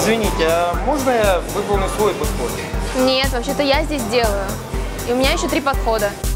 Извините, а можно я выполню свой подход? Нет, вообще-то я здесь делаю. И у меня еще 3 подхода.